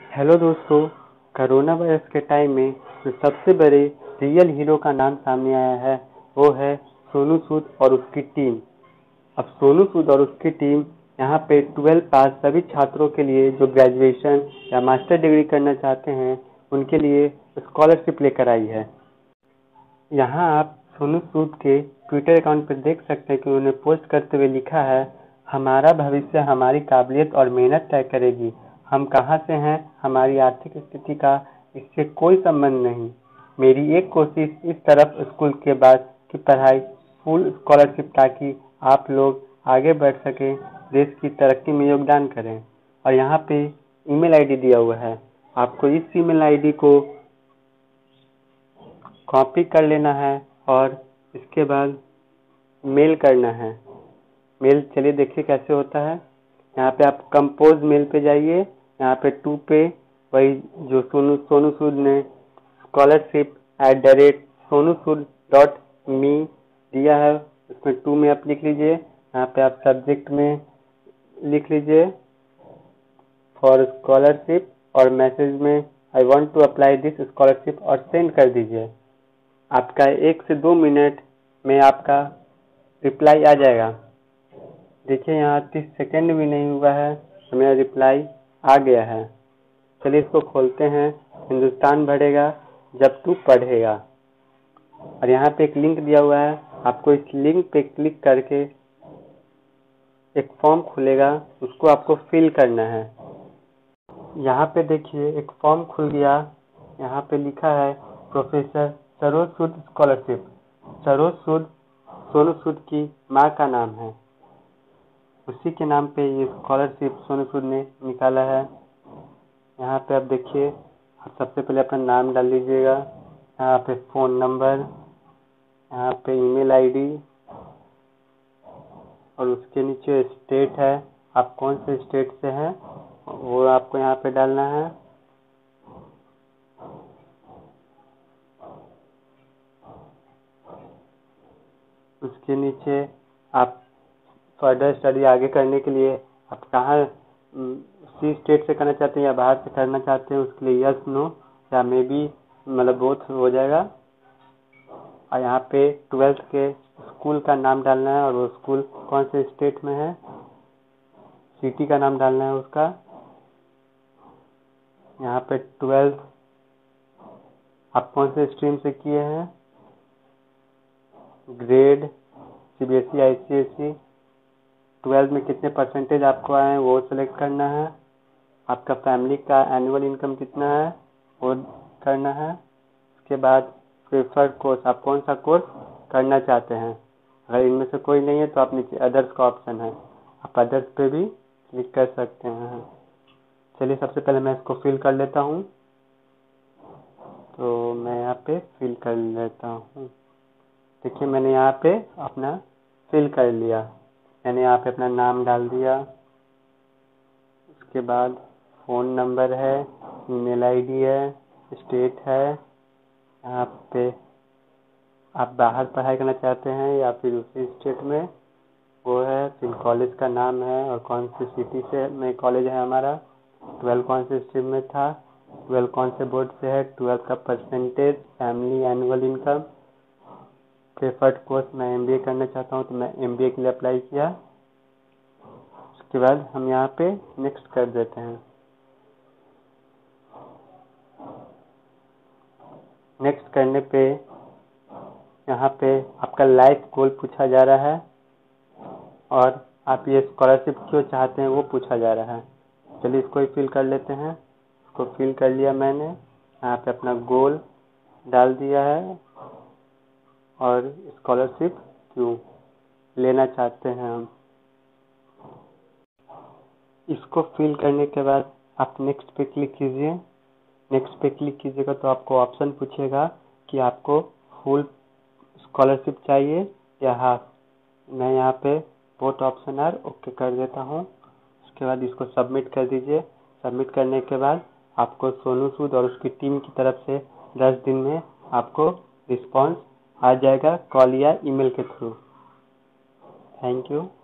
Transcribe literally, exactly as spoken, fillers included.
Hello दोस्तों, corona virus के time में जो सबसे बड़े रियल हीरो का नाम सामने आया है वो है सोनू सूद और उसकी टीम। अब सोनू सूद और उसकी टीम यहाँ पे ट्वेल्थ पास सभी छात्रों के लिए जो ग्रेजुएशन या मास्टर डिग्री करना चाहते हैं उनके लिए स्कॉलरशिप लेकर आई है। यहाँ आप सोनू सूद के ट्विटर अकाउंट पर देख सकते हैं कि उन्होंने पोस्ट करते हुए लिखा है, हमारा भविष्य हमारी काबिलियत और मेहनत तय करेगी। हम कहाँ से हैं, हमारी आर्थिक स्थिति का इससे कोई संबंध नहीं। मेरी एक कोशिश इस तरफ स्कूल के बाद की पढ़ाई फुल स्कॉलरशिप ताकि आप लोग आगे बढ़ सकें, देश की तरक्की में योगदान करें। और यहाँ पे ईमेल आईडी दिया हुआ है, आपको इस ईमेल आईडी को कॉपी कर लेना है और इसके बाद मेल करना है। मेल चलिए देखिए कैसे होता है। यहाँ पे आप कंपोज मेल पे जाइए, यहाँ पे टू पे वही जो सोनू सोनू सूद ने scholarship at the rate Sonu Sood dot me दिया है, उसमें टू में आप लिख लीजिए। यहाँ पे आप सब्जेक्ट में लिख लीजिए फॉर स्कॉलरशिप और मैसेज में I want to apply this scholarship और सेंड कर दीजिए। आपका एक से दो मिनट में आपका रिप्लाई आ जाएगा। देखिए यहाँ तीस सेकेंड भी नहीं हुआ है तो मेरा रिप्लाई आ गया है। चलिए इसको खोलते हैं। हिंदुस्तान बढ़ेगा जब तू पढ़ेगा, और यहाँ पे एक लिंक दिया हुआ है, आपको इस लिंक पे क्लिक करके एक फॉर्म खुलेगा, उसको आपको फिल करना है। यहाँ पे देखिए एक फॉर्म खुल गया, यहाँ पे लिखा है प्रोफेसर सरोज सूद स्कॉलरशिप। सरोज सूद सोनू सूद की माँ का नाम है, उसी के नाम पे ये स्कॉलरशिप सोनू सूद ने निकाला है। यहाँ पे आप देखिए, सबसे पहले अपना नाम डाल लीजिएगा, यहाँ पे फ़ोन नंबर, यहाँ पे ईमेल आईडी, और उसके नीचे स्टेट है, आप कौन से स्टेट से हैं वो आपको यहाँ पे डालना है। उसके नीचे आप फर्दर स्टडी आगे करने के लिए आप कहाँ उसी स्टेट से करना चाहते हैं या बाहर से करना चाहते हैं, उसके लिए यस नो या मे बी मतलब बोथ हो जाएगा। और यहाँ पे ट्वेल्थ के स्कूल का नाम डालना है और वो स्कूल कौन से स्टेट में है, सिटी का नाम डालना है उसका। यहाँ पे ट्वेल्थ आप कौन से स्ट्रीम से किए हैं, ग्रेड सीबीएसई आईसीएसई, ट्वेल्थ में कितने परसेंटेज आपको आए हैं वो सिलेक्ट करना है। आपका फैमिली का एनुअल इनकम कितना है वो करना है। उसके बाद प्रेफर्ड कोर्स, आप कौन सा कोर्स करना चाहते हैं। अगर इनमें से कोई नहीं है तो आप नीचे अदर्स का ऑप्शन है, आप अदर्स पे भी क्लिक कर सकते हैं। चलिए सबसे पहले मैं इसको फिल कर लेता हूँ, तो मैं यहाँ पे फिल कर लेता हूँ। देखिए मैंने यहाँ पे अपना फिल कर लिया, मैंने यहाँ पे अपना नाम डाल दिया, उसके बाद फ़ोन नंबर है, ईमेल आईडी है, स्टेट है, यहाँ पे आप बाहर पढ़ाई करना चाहते हैं या फिर उसी स्टेट में वो है, फिर कॉलेज का नाम है और कौन सी सिटी से में कॉलेज है हमारा, ट्वेल्थ कौन से स्ट्रीम में था, ट्वेल्थ कौन से बोर्ड से है, ट्वेल्थ का percentage, family annual income, preferred course मैं एमबीए करना चाहता हूँ तो मैं एमबीए के लिए अप्लाई किया। उसके बाद हम यहाँ पे नेक्स्ट कर देते हैं। नेक्स्ट करने पे यहाँ पे आपका लाइफ गोल पूछा जा रहा है और आप ये स्कॉलरशिप क्यों चाहते हैं वो पूछा जा रहा है। चलिए इसको ही फिल कर लेते हैं। इसको फिल कर लिया मैंने, यहाँ पे अपना गोल डाल दिया है और स्कॉलरशिप क्यों लेना चाहते हैं हम। इसको फिल करने के बाद आप नेक्स्ट पे क्लिक कीजिए। नेक्स्ट पे क्लिक कीजिएगा तो आपको ऑप्शन पूछेगा कि आपको फुल स्कॉलरशिप चाहिए या हाफ। मैं यहाँ पे बोथ ऑप्शन आर ओके कर देता हूँ। उसके बाद इसको सबमिट कर दीजिए। सबमिट करने के बाद आपको सोनू सूद और उसकी टीम की तरफ से दस दिन में आपको रिस्पांस आ जाएगा, कॉल या ईमेल के थ्रू। Thank you.